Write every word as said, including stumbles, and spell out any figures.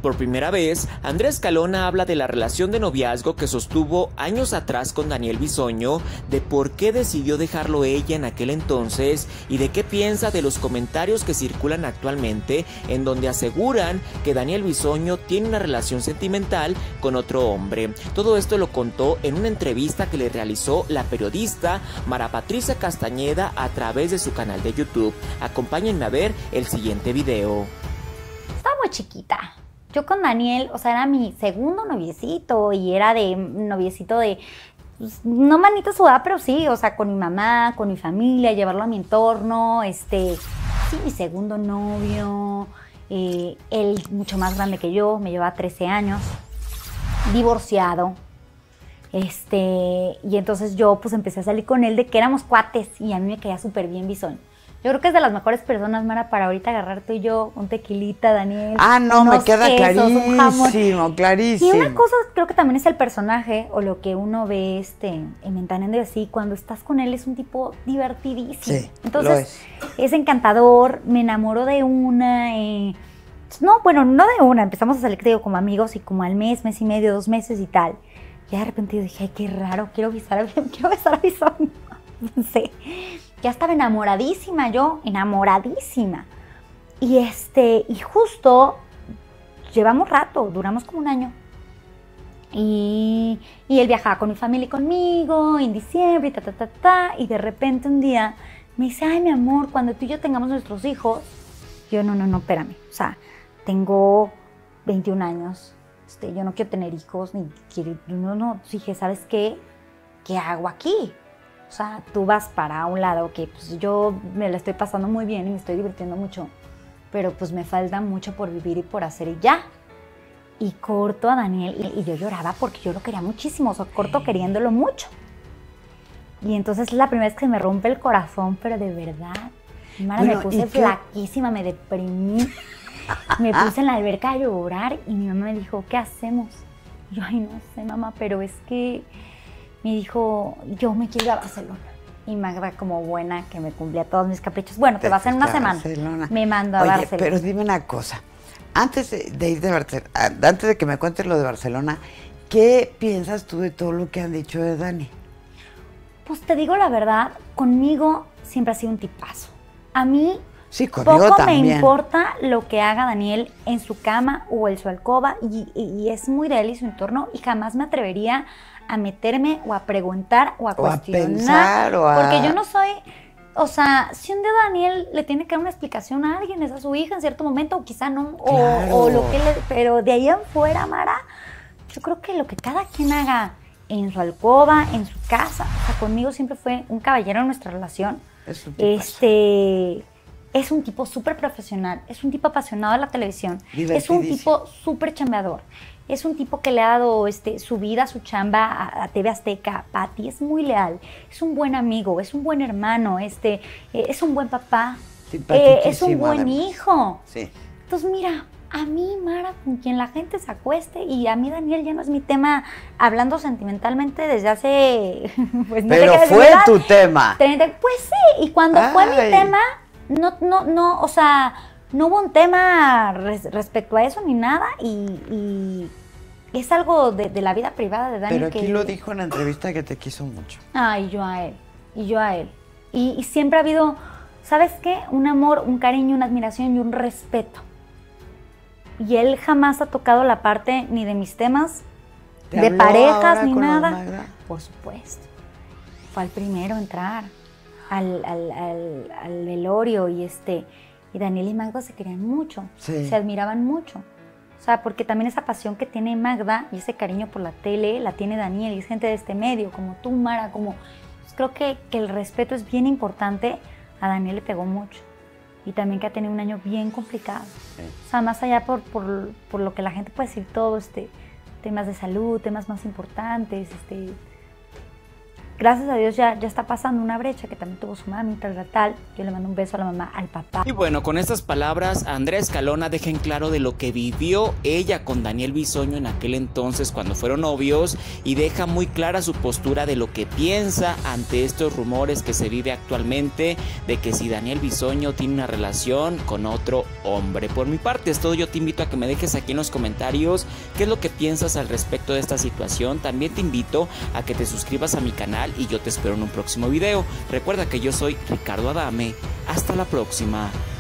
Por primera vez, Andrea Escalona habla de la relación de noviazgo que sostuvo años atrás con Daniel Bisoño, de por qué decidió dejarlo ella en aquel entonces y de qué piensa de los comentarios que circulan actualmente en donde aseguran que Daniel Bisoño tiene una relación sentimental con otro hombre. Todo esto lo contó en una entrevista que le realizó la periodista Mara Patricia Castañeda a través de su canal de YouTube. Acompáñenme a ver el siguiente video. Estaba muy chiquita. Yo con Daniel, o sea, era mi segundo noviecito y era de noviecito de, pues, no manita sudada, pero sí, o sea, con mi mamá, con mi familia, llevarlo a mi entorno, este, sí, mi segundo novio, eh, él mucho más grande que yo, me llevaba trece años, divorciado, este, y entonces yo pues empecé a salir con él de que éramos cuates y a mí me caía súper bien Bisoño. Yo creo que es de las mejores personas, Mara, para ahorita agarrar tú y yo un tequilita, Daniel. Ah, no, me queda quesos, clarísimo, clarísimo. Y una cosa creo que también es el personaje o lo que uno ve este, en Ventaneando y así, cuando estás con él es un tipo divertidísimo. Sí, entonces es. es encantador, me enamoró de una, eh, no, bueno, no de una, empezamos a salir, te digo, como amigos y como al mes, mes y medio, dos meses y tal. Y de repente yo dije, ay, qué raro, quiero besar a, quiero besar a Bisoño. No sé. Ya estaba enamoradísima yo, enamoradísima. Y este, y justo llevamos rato, duramos como un año. Y, y él viajaba con mi familia y conmigo en diciembre y ta, ta, ta, ta. Y de repente un día me dice, ay, mi amor, cuando tú y yo tengamos nuestros hijos. Yo, no, no, no, espérame. O sea, tengo veintiún años. Este, yo no quiero tener hijos, ni quiero, no, no. Dije, ¿sabes qué? ¿Qué hago aquí? O sea, tú vas para un lado que pues yo me la estoy pasando muy bien y me estoy divirtiendo mucho, pero pues me falta mucho por vivir y por hacer y ya. Y corto a Daniel y, y yo lloraba porque yo lo quería muchísimo, o sea, corto queriéndolo mucho. Y entonces es la primera vez que me rompe el corazón, pero de verdad. Mara, bueno, me puse flaquísima, me deprimí, me puse en la alberca a llorar y mi mamá me dijo, ¿qué hacemos? Y yo, ay, no sé, mamá, pero es que... Me dijo, yo me quiero ir a Barcelona. Y Magda, como buena, que me cumplía todos mis caprichos. Bueno, te vas en una semana. Barcelona. Me mandó a Oye, Barcelona. Pero dime una cosa. Antes de, de ir de Barcelona, antes de que me cuentes lo de Barcelona, ¿qué piensas tú de todo lo que han dicho de Dani? Pues te digo la verdad, conmigo siempre ha sido un tipazo. A mí sí, conmigo poco también. me importa lo que haga Daniel en su cama o en su alcoba. Y, y, y es muy de él y su entorno. Y jamás me atrevería a meterme o a preguntar o a o cuestionar. A pensar, o a... Porque yo no soy, o sea, si un día Daniel le tiene que dar una explicación a alguien, es a su hija en cierto momento, o quizá no, claro. o, o lo que le, pero de ahí en fuera, Mara, yo creo que lo que cada quien haga en su alcoba, en su casa, o sea, conmigo siempre fue un caballero en nuestra relación. Es un este, es un tipo súper profesional, es un tipo apasionado de la televisión, es un tipo súper chambeador. Es un tipo que le ha dado este, su vida, su chamba a, a T V Azteca, a Pati, es muy leal, es un buen amigo, es un buen hermano, este, eh, es un buen papá, eh, es un buen además. hijo. Sí. Entonces, mira, a mí, Mara, con quien la gente se acueste, y a mí, Daniel, ya no es mi tema hablando sentimentalmente desde hace... Pues, no Pero sé fue tu tema. Pues sí, y cuando Ay. fue mi tema, no, no, no, o sea... No hubo un tema res, respecto a eso ni nada y, y es algo de, de la vida privada de Dani. Pero aquí que, lo dijo en la entrevista que te quiso mucho. Ay, yo a él, y yo a él. Y, y siempre ha habido, ¿sabes qué? Un amor, un cariño, una admiración y un respeto. Y él jamás ha tocado la parte ni de mis temas, de parejas, ni nada. Por supuesto. Fue el primero a entrar al, al, al, al velorio y este... Y Daniel y Magda se querían mucho, sí. Se admiraban mucho. O sea, porque también esa pasión que tiene Magda y ese cariño por la tele la tiene Daniel y es gente de este medio, como tú, Mara, como... Pues creo que, que el respeto es bien importante. A Daniel le pegó mucho. Y también que ha tenido un año bien complicado. Sí. O sea, más allá por, por, por lo que la gente puede decir todo, este, temas de salud, temas más importantes, este... gracias a Dios ya, ya está pasando una brecha, que también tuvo su mami, tal, tal, tal. Yo le mando un beso a la mamá, al papá. Y bueno, con estas palabras, Andrea Escalona deja en claro de lo que vivió ella con Daniel Bisoño en aquel entonces cuando fueron novios, y deja muy clara su postura de lo que piensa ante estos rumores que se vive actualmente de que si Daniel Bisoño tiene una relación con otro hombre. Por mi parte es todo. Yo te invito a que me dejes aquí en los comentarios qué es lo que piensas al respecto de esta situación. También te invito a que te suscribas a mi canal y yo te espero en un próximo video. Recuerda que yo soy Ricardo Adame. Hasta la próxima.